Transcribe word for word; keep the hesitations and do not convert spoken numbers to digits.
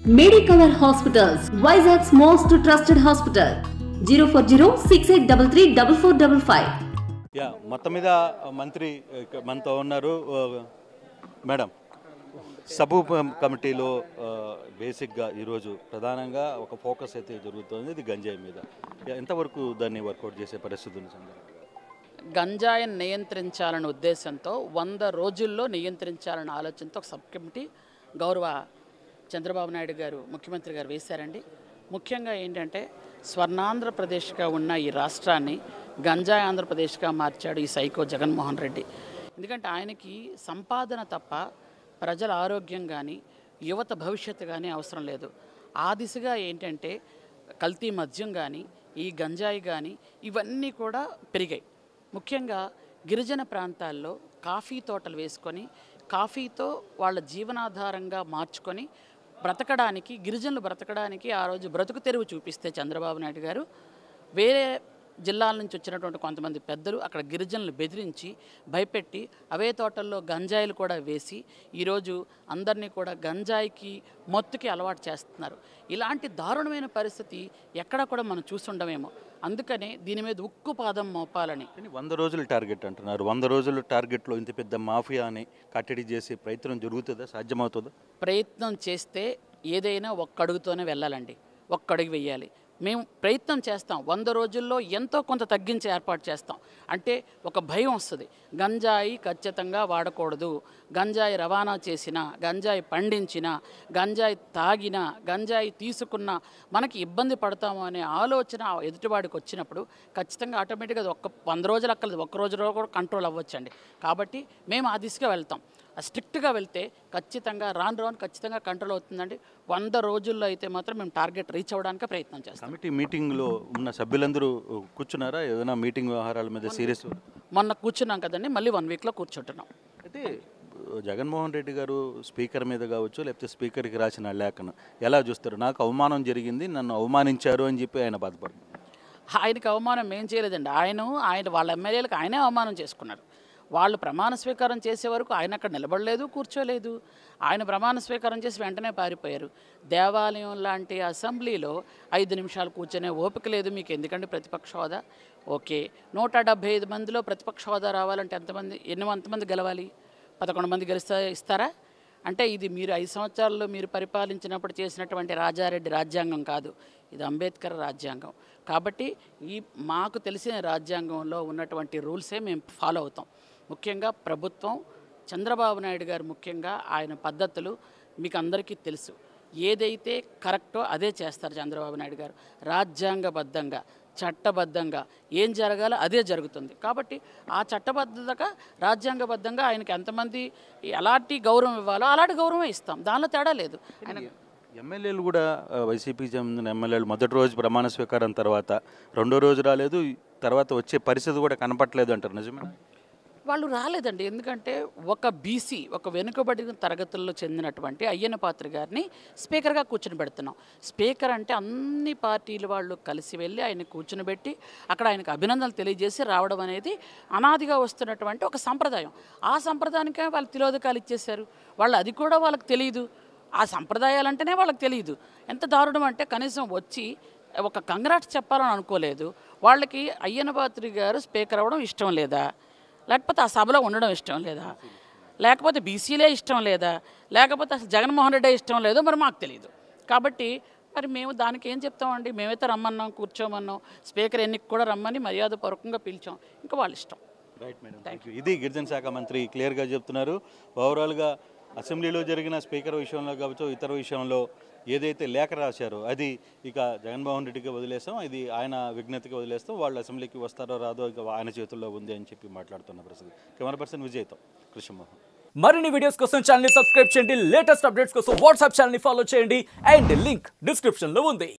Medicover hospitals Vizag's most trusted hospital zero four zero six eight three three double four double five. యా మొత్తం మీద మంత్రి మనతో ఉన్నారు మేడం. సబ్ కమిటీలో బేసిక్గా ఈరోజు ప్రధానంగా ఒక ఫోకస్ అయితే జరుగుతుంది, ఇది గంజాయి మీద. ఎంతవరకు దాన్ని వర్కౌట్ చేసే పరిస్థితి ఉంది? గంజాయిని నియంత్రించాలనే ఉద్దేశంతో వంద రోజుల్లో నియంత్రించాలనే ఆలోచనతో ఒక సబ్ కమిటీ గౌరవ చంద్రబాబు నాయుడు గారు ముఖ్యమంత్రి గారు వేశారండి. ముఖ్యంగా ఏంటంటే స్వర్ణాంధ్రప్రదేశ్గా ఉన్న ఈ రాష్ట్రాన్ని గంజాయి ఆంధ్రప్రదేశ్గా మార్చాడు ఈ సైకో జగన్మోహన్ రెడ్డి. ఎందుకంటే ఆయనకి సంపాదన తప్ప ప్రజల ఆరోగ్యం కానీ యువత భవిష్యత్తు కానీ అవసరం లేదు. ఆ దిశగా ఏంటంటే కల్తీ మద్యం కానీ ఈ గంజాయి కానీ ఇవన్నీ కూడా పెరిగాయి. ముఖ్యంగా గిరిజన ప్రాంతాల్లో కాఫీ తోటలు వేసుకొని కాఫీతో వాళ్ళ జీవనాధారంగా మార్చుకొని బ్రతకడానికి, గిరిజనులు బ్రతకడానికి ఆ రోజు బ్రతుకు తెరువు చూపిస్తే చంద్రబాబు నాయుడు గారు వేరే జిల్లాల నుంచి వచ్చినటువంటి కొంతమంది పెద్దలు అక్కడ గిరిజనులు బెదిరించి భయపెట్టి అవే తోటల్లో గంజాయిలు కూడా వేసి ఈరోజు అందరినీ కూడా గంజాయికి మొత్తుకి అలవాటు చేస్తున్నారు. ఇలాంటి దారుణమైన పరిస్థితి ఎక్కడా కూడా మనం చూస్తుండమేమో. అందుకనే దీని మీద ఉక్కు పాదం మోపాలని వంద రోజులు టార్గెట్ అంటున్నారు. వంద రోజుల టార్గెట్లో ఇంత పెద్ద మాఫియాని కట్టడి చేసే ప్రయత్నం జరుగుతుందా? సాధ్యమవుతుందా? ప్రయత్నం చేస్తే ఏదైనా ఒక్క అడుగుతోనే వెళ్ళాలండి, ఒక్క అడుగు వెయ్యాలి. మేము ప్రయత్నం చేస్తాం, వంద రోజుల్లో ఎంతో కొంత తగ్గించే ఏర్పాటు చేస్తాం. అంటే ఒక భయం వస్తుంది, గంజాయి ఖచ్చితంగా వాడకూడదు, గంజాయి రవాణా చేసిన, గంజాయి పండించిన, గంజాయి తాగిన, గంజాయి తీసుకున్న మనకి ఇబ్బంది పడతాము అనే ఆలోచన ఎదుటివాడికి వచ్చినప్పుడు ఖచ్చితంగా ఆటోమేటిక్గా ఒక్క వంద రోజులు అక్కర్లేదు, ఒక్క రోజులో కూడా కంట్రోల్ అవ్వచ్చండి. కాబట్టి మేము ఆ దిశగా వెళ్తాం. స్ట్రిక్ట్గా వెళ్తే ఖచ్చితంగా రాను రాను ఖచ్చితంగా కంట్రోల్ అవుతుందండి. వంద రోజుల్లో అయితే మాత్రం మేము టార్గెట్ రీచ్ అవ్వడానికి ప్రయత్నం చేస్తాం. కమిటీ మీటింగ్లో ఉన్న సభ్యులందరూ కూర్చున్నారా? ఏదైనా మీటింగ్ వ్యవహారాల మీద సీరియస్? మొన్న కూర్చున్నాం కదండి, మళ్ళీ వన్ వీక్లో కూర్చుంటున్నాం. అయితే జగన్మోహన్ రెడ్డి గారు స్పీకర్ మీద కావచ్చు, లేకపోతే స్పీకర్కి రాసిన లేఖను ఎలా చూస్తారు? నాకు అవమానం జరిగింది, నన్ను అవమానించారు అని చెప్పి ఆయన బాధపడుతున్నారు. ఆయనకి అవమానం ఏం చేయలేదండి. ఆయన ఆయన వాళ్ళ ఎమ్మెల్యేలకు ఆయనే అవమానం చేసుకున్నారు. వాళ్ళు ప్రమాణ స్వీకారం చేసే వరకు ఆయన అక్కడ నిలబడలేదు, కూర్చోలేదు. ఆయన ప్రమాణ స్వీకారం చేసి వెంటనే పారిపోయారు. దేవాలయం లాంటి అసెంబ్లీలో ఐదు నిమిషాలు కూర్చొనే ఓపిక లేదు మీకు, ఎందుకంటే ప్రతిపక్ష హోదా. ఓకే, నూట డెబ్బై ఐదు మందిలో ప్రతిపక్ష హోదా రావాలంటే ఎంతమంది ఎన్ని ఎంతమంది గెలవాలి? పదకొండు మంది గెలిస్తా ఇస్తారా? అంటే ఇది మీరు ఐదు సంవత్సరాల్లో మీరు పరిపాలించినప్పుడు చేసినటువంటి రాజారెడ్డి రాజ్యాంగం కాదు, ఇది అంబేద్కర్ రాజ్యాంగం. కాబట్టి ఈ మాకు తెలిసిన రాజ్యాంగంలో ఉన్నటువంటి రూల్సే మేము ఫాలో అవుతాం. ముఖ్యంగా ప్రభుత్వం చంద్రబాబు నాయుడు గారు ముఖ్యంగా ఆయన పద్ధతులు మీకు అందరికీ తెలుసు. ఏదైతే కరెక్టో అదే చేస్తారు చంద్రబాబు నాయుడు గారు. రాజ్యాంగబద్ధంగా చట్టబద్ధంగా ఏం జరగాలో అదే జరుగుతుంది. కాబట్టి ఆ చట్టబద్ధతగా రాజ్యాంగబద్ధంగా ఆయనకి ఎంతమంది ఎలాంటి గౌరవం ఇవ్వాలో అలాంటి గౌరవం ఇస్తాం, దానిలో తేడా లేదు. ఆయన ఎమ్మెల్యేలు కూడా వైసీపీ చెందిన ఎమ్మెల్యేలు మొదటి రోజు ప్రమాణ స్వీకారం తర్వాత రెండో రోజు రాలేదు, తర్వాత వచ్చే పరిస్థితి కూడా కనపట్లేదు అంటారు, నిజమే? వాళ్ళు రాలేదండి. ఎందుకంటే ఒక బీసీ, ఒక వెనుకబడిన తరగతుల్లో చెందినటువంటి అయ్యన్న పాత్ర గారిని స్పీకర్గా కూర్చుని పెడుతున్నాం. స్పీకర్ అంటే అన్ని పార్టీల వాళ్ళు కలిసి వెళ్ళి ఆయన కూర్చుని పెట్టి అక్కడ ఆయనకు అభినందనలు తెలియజేసి రావడం అనేది అనాదిగా వస్తున్నటువంటి ఒక సంప్రదాయం. ఆ సంప్రదాయానికే వాళ్ళు తిలోదకాలు ఇచ్చేశారు. వాళ్ళు అది కూడా వాళ్ళకి తెలియదు. ఆ సంప్రదాయాలంటేనే వాళ్ళకి తెలియదు. ఎంత దారుణం అంటే కనీసం వచ్చి ఒక కంగ్రాట్స్ చెప్పాలని అనుకోలేదు. వాళ్ళకి అయ్యన్న పాత్రి గారు స్పీకర్ అవ్వడం ఇష్టం లేదా, లేకపోతే ఆ సభలో ఉండడం ఇష్టం లేదా, లేకపోతే బీసీలే ఇష్టం లేదా, లేకపోతే అసలు జగన్మోహన్ రెడ్డి ఇష్టం లేదో మరి మాకు తెలియదు. కాబట్టి మరి మేము దానికి ఏం చెప్తామండి? మేమైతే రమ్మన్నాం, కూర్చోమన్నాం, స్పీకర్ ఎన్నిక కూడా రమ్మని మర్యాదపూర్వకంగా పిలిచాం, ఇంకా వాళ్ళ ఇష్టం. Right madam, thank you. ఇది గిరిజన శాఖ మంత్రి క్లియర్గా చెప్తున్నారు. ఓవరాల్గా అసెంబ్లీలో జరిగిన స్పీకర్ విషయంలో కావచ్చు, ఇతర విషయంలో ఏదైతే లేఖ రాశారో అది ఇక జగన్మోహన్ రెడ్డికి వదిలేస్తాం, ఇది ఆయన విజ్ఞతకి వదిలేస్తాం, వాళ్ళు అసెంబ్లీకి వస్తారో రాదో ఇక ఆయన చేతుల్లో ఉంది అని చెప్పి మాట్లాడుతున్న ప్రస్తుతం కెమెరా పర్సన్ విజయ్తో కృష్ణమోహన్. మరిన్ని వీడియోస్ కోసం ఛానల్ సబ్స్క్రైబ్ చేయండి, లేటెస్ట్ అప్డేట్స్ కోసం వాట్సాప్ ఛానల్ ఫాలో చేయండి అండ్ లింక్ డిస్క్రిప్షన్ లో ఉంది.